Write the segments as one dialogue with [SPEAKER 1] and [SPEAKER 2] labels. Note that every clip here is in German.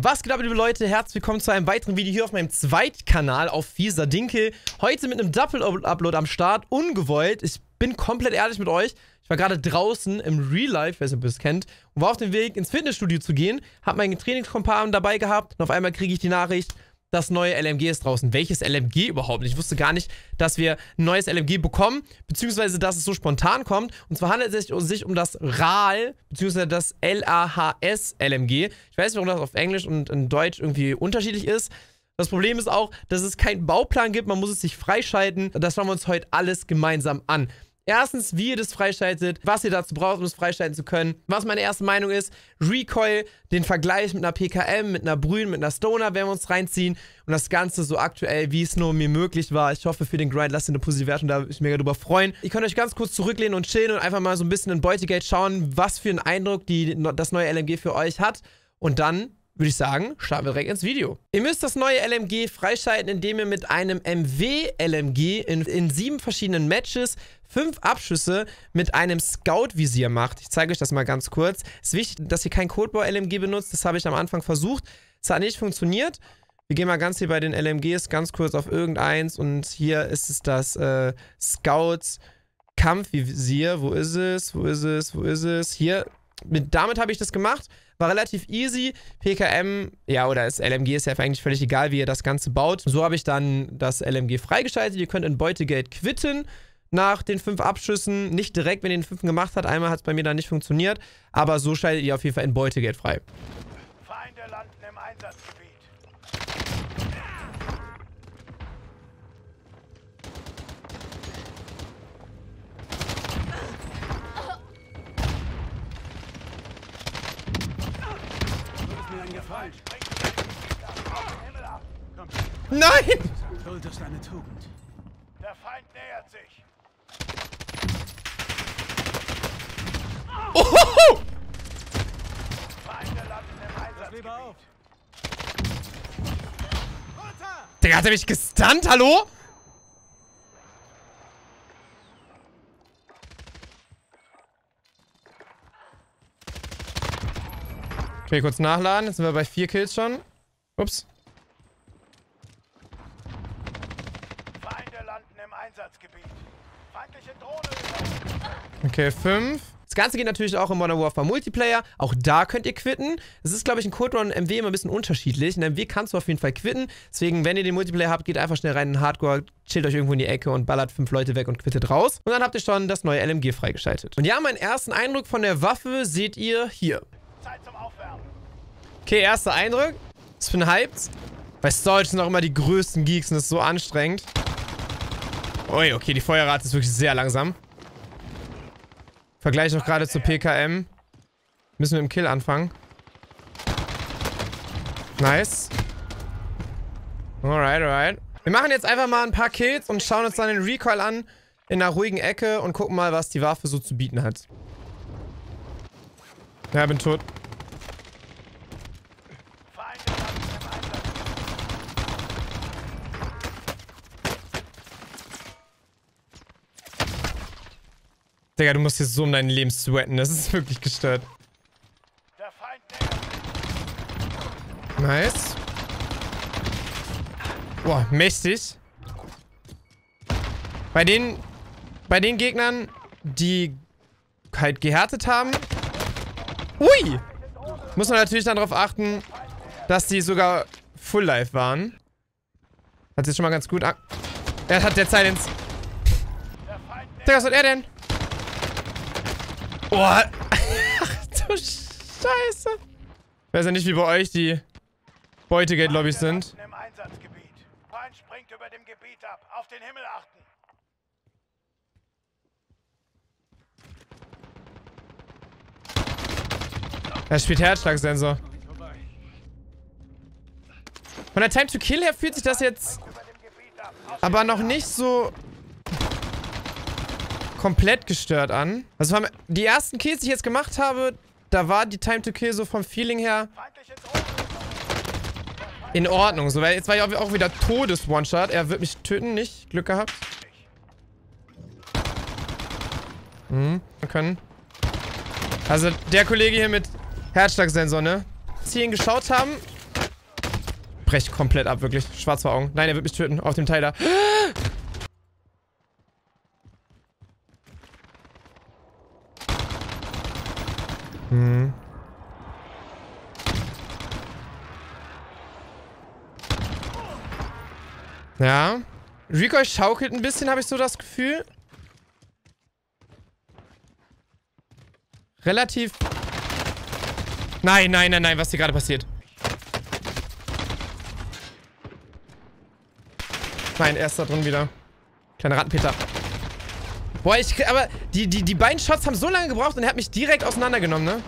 [SPEAKER 1] Was geht ab, liebe Leute? Herzlich willkommen zu einem weiteren Video hier auf meinem Zweitkanal auf Fieser-Dinkel. Heute mit einem Doppel-Upload am Start, ungewollt. Ich bin komplett ehrlich mit euch. Ich war gerade draußen im Real Life, ich weiß nicht, ob ihr es kennt, und war auf dem Weg ins Fitnessstudio zu gehen, habe meinen Trainingskompan dabei gehabt und auf einmal kriege ich die Nachricht, das neue LMG ist draußen. Welches LMG überhaupt? Ich wusste gar nicht, dass wir ein neues LMG bekommen, beziehungsweise dass es so spontan kommt. Und zwar handelt es sich um das RAL, beziehungsweise das LAHS LMG. Ich weiß nicht, warum das auf Englisch und in Deutsch irgendwie unterschiedlich ist. Das Problem ist auch, dass es keinen Bauplan gibt, man muss es sich freischalten. Das schauen wir uns heute alles gemeinsam an. Erstens, wie ihr das freischaltet, was ihr dazu braucht, um es freischalten zu können. Was meine erste Meinung ist, Recoil, den Vergleich mit einer PKM, mit einer Brühen, mit einer Stoner werden wir uns reinziehen. Und das Ganze so aktuell, wie es nur mir möglich war. Ich hoffe für den Grind, lasst ihr eine positive Wertung, da würde ich mich mega drüber freuen. Ihr könnt euch ganz kurz zurücklehnen und chillen und einfach mal so ein bisschen in Beutegate schauen, was für einen Eindruck das neue LMG für euch hat. Und dann würde ich sagen, starten wir direkt ins Video. Ihr müsst das neue LMG freischalten, indem ihr mit einem MW-LMG in 7 verschiedenen Matches 5 Abschüsse mit einem Scout-Visier macht. Ich zeige euch das mal ganz kurz. Es ist wichtig, dass ihr kein Codebau-LMG benutzt. Das habe ich am Anfang versucht. Es hat nicht funktioniert. Wir gehen mal ganz hier bei den LMGs ganz kurz auf irgendeins. Und hier ist es das Scout-Kampfvisier. Wo ist es? Wo ist es? Wo ist es? Hier. Damit habe ich das gemacht. War relativ easy. PKM, ja, oder das LMG ist ja eigentlich völlig egal, wie ihr das Ganze baut. So habe ich dann das LMG freigeschaltet. Ihr könnt in Beutegate quitten nach den 5 Abschüssen. Nicht direkt, wenn ihr den 5. gemacht habt. Einmal hat es bei mir dann nicht funktioniert. Aber so schaltet ihr auf jeden Fall in Beutegate frei.
[SPEAKER 2] Feinde landen im Einsatzgebiet.
[SPEAKER 1] Nein!
[SPEAKER 2] Geduld ist eine Tugend. Der Feind nähert sich.
[SPEAKER 1] Ohoho!
[SPEAKER 2] Feinde landen im Einsatzgebiet.
[SPEAKER 1] Digga, hat er mich gestunt? Hallo? Okay, kurz nachladen. Jetzt sind wir bei 4 Kills schon. Ups.
[SPEAKER 2] Feinde landen im Einsatzgebiet. Feindliche Drohne.
[SPEAKER 1] Okay, 5. Das Ganze geht natürlich auch im Modern Warfare Multiplayer. Auch da könnt ihr quitten. Es ist, glaube ich, in Code Run und MW immer ein bisschen unterschiedlich. In MW kannst du auf jeden Fall quitten. Deswegen, wenn ihr den Multiplayer habt, geht einfach schnell rein in Hardcore, chillt euch irgendwo in die Ecke und ballert 5 Leute weg und quittet raus. Und dann habt ihr schon das neue LMG freigeschaltet. Und ja, meinen ersten Eindruck von der Waffe seht ihr hier.
[SPEAKER 2] Zeit zum Aufwärmen.
[SPEAKER 1] Okay, erster Eindruck. Ich bin hyped. Bei Storage sind auch immer die größten Geeks und das ist so anstrengend. Ui, okay, die Feuerrate ist wirklich sehr langsam. Vergleich auch gerade zur PKM. Müssen wir im Kill anfangen. Nice. Alright, alright. Wir machen jetzt einfach mal ein paar Kills und schauen uns dann den Recoil an in einer ruhigen Ecke und gucken mal, was die Waffe so zu bieten hat. Ja, bin tot.
[SPEAKER 2] Feinde landen im Einsatzgebiet.
[SPEAKER 1] Digga, du musst jetzt so um dein Leben sweaten. Das ist wirklich gestört.
[SPEAKER 2] Der Feind nähert sich.
[SPEAKER 1] Nice. Boah, mächtig. Bei den Gegnern, die halt gehärtet haben. Ui! Muss man natürlich dann darauf achten, dass die sogar Full Life waren. Hat sich schon mal ganz gut an. Er hat der Silence. Digga, was hat er denn? Boah. Ach du Scheiße. Ich weiß ja nicht, wie bei euch die Beutegate-Lobbys sind.
[SPEAKER 2] Im Einsatzgebiet. Feind springt über dem Gebiet ab. Auf den Himmel achten.
[SPEAKER 1] Er spielt Herzschlagsensor. Von der Time to Kill her fühlt sich das jetzt
[SPEAKER 2] Über dem Gebiet ab.
[SPEAKER 1] aber noch nicht so komplett gestört an. Also die ersten Kills, die ich jetzt gemacht habe, da war die Time to Kill so vom Feeling her
[SPEAKER 2] Feindliche Drohne.
[SPEAKER 1] in Ordnung. So, weil jetzt war ich auch wieder Todes-One-Shot. Er wird mich töten, nicht? Glück gehabt. Können. Also der Kollege hier mit Herzschlagsensor, ne? Als sie ihn geschaut haben, brech komplett ab, wirklich. Schwarz vor Augen. Nein, er wird mich töten. Auf dem Teil da. Hm. Ja. Recoil schaukelt ein bisschen, habe ich so das Gefühl. Relativ... Nein, nein, nein, nein, was hier gerade passiert. Nein, er ist da drin wieder. Kleiner Rattenpeter. Boah, aber die beiden Shots haben so lange gebraucht und er hat mich direkt auseinandergenommen, ne?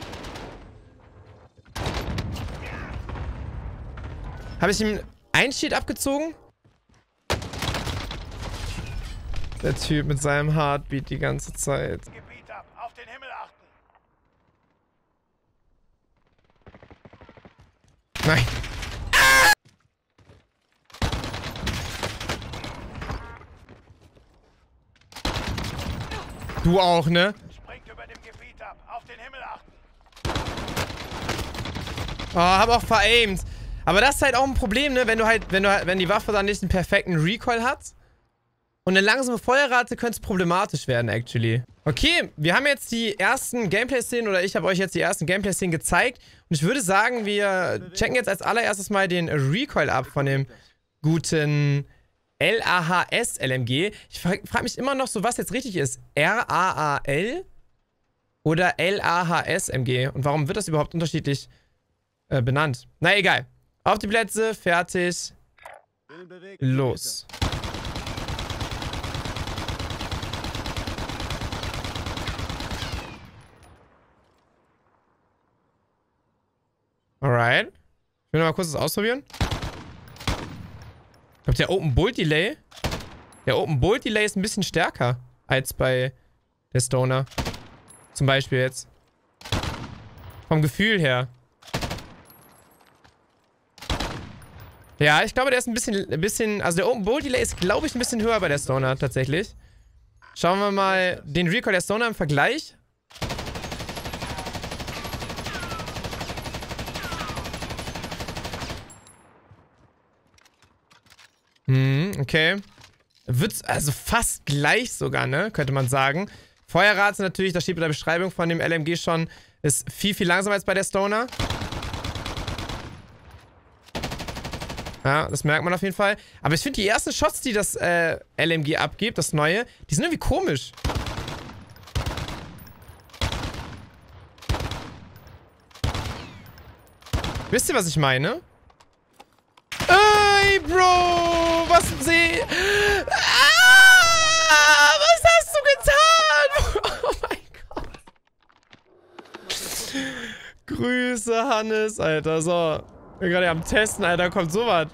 [SPEAKER 1] Habe ich ihm ein Shield abgezogen? Der Typ mit seinem Heartbeat die ganze Zeit.
[SPEAKER 2] Gebiet ab. Auf den Himmel achten.
[SPEAKER 1] Nein. Du auch, ne?
[SPEAKER 2] Springt über dem Gebiet ab. Auf den Himmel achten.
[SPEAKER 1] Oh, hab auch veraimt. Aber das ist halt auch ein Problem, ne? Wenn die Waffe dann nicht einen perfekten Recoil hat. Und eine langsame Feuerrate könnte es problematisch werden, actually. Okay, wir haben jetzt die ersten Gameplay-Szenen, oder ich habe euch jetzt die ersten Gameplay-Szenen gezeigt. Und ich würde sagen, wir checken jetzt als allererstes mal den Recoil ab von dem guten LAHS-LMG. Ich frage mich immer noch so, was jetzt richtig ist. RAAL oder LAHS-MG? Und warum wird das überhaupt unterschiedlich benannt? Na egal. Auf die Plätze, fertig. Los. Alright. Ich will noch mal kurz das ausprobieren. Ich glaube, der Open Bolt Delay. Der Open Bolt Delay ist ein bisschen stärker als bei der Stoner. Zum Beispiel jetzt. Vom Gefühl her. Ja, ich glaube, der ist ein bisschen. Also der Open Bolt Delay ist, glaube ich, ein bisschen höher bei der Stoner tatsächlich. Schauen wir mal den Recoil der Stoner im Vergleich. Okay. Wird's also fast gleich sogar, ne? Könnte man sagen. Feuerrate natürlich, das steht in der Beschreibung von dem LMG schon, ist viel, viel langsamer als bei der Stoner. Ja, das merkt man auf jeden Fall. Aber ich finde die ersten Shots, die das LMG abgibt, das neue, die sind irgendwie komisch. Wisst ihr, was ich meine? Ey, Bro! Was sie... was hast du getan? Oh mein Gott. Grüße, Hannes, Alter. So. Wir sind gerade am Testen, Alter. Kommt sowas.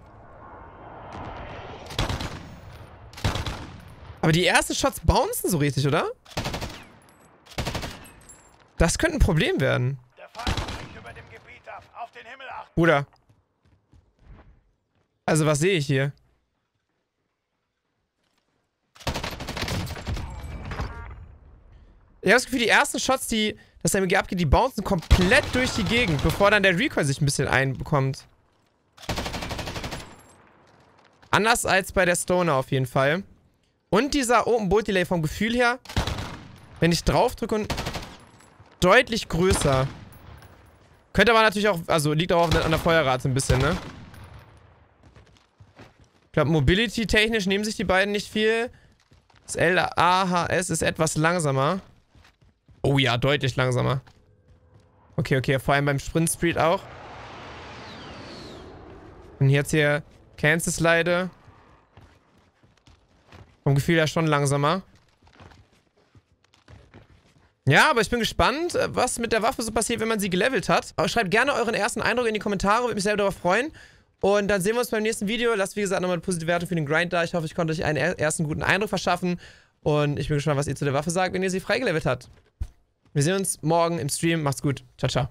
[SPEAKER 1] Aber die ersten Shots bouncen so richtig, oder? Das könnte ein Problem werden.
[SPEAKER 2] Der Feind springt über dem Gebiet ab. Auf den Himmel achten.
[SPEAKER 1] Bruder. Also, was sehe ich hier? Ich habe das Gefühl, die ersten Shots, die das MG abgeht, die bouncen komplett durch die Gegend, bevor dann der Recoil sich ein bisschen einbekommt. Anders als bei der Stoner auf jeden Fall. Und dieser Open Bolt Delay vom Gefühl her, wenn ich drauf drücke und deutlich größer. Könnte aber natürlich auch, also liegt auch an der Feuerrate ein bisschen, ne? Ich glaube, Mobility-technisch nehmen sich die beiden nicht viel. Das LAHS ist etwas langsamer. Oh ja, deutlich langsamer. Okay, okay, vor allem beim Sprint-Speed auch. Und jetzt hier Kansas-Leide. Vom Gefühl her schon langsamer. Ja, aber ich bin gespannt, was mit der Waffe so passiert, wenn man sie gelevelt hat. Aber schreibt gerne euren ersten Eindruck in die Kommentare, würde mich sehr darüber freuen. Und dann sehen wir uns beim nächsten Video. Lasst, wie gesagt, nochmal eine positive Wertung für den Grind da. Ich hoffe, ich konnte euch einen ersten guten Eindruck verschaffen. Und ich bin gespannt, was ihr zu der Waffe sagt, wenn ihr sie freigelevelt habt. Wir sehen uns morgen im Stream. Macht's gut. Ciao, ciao.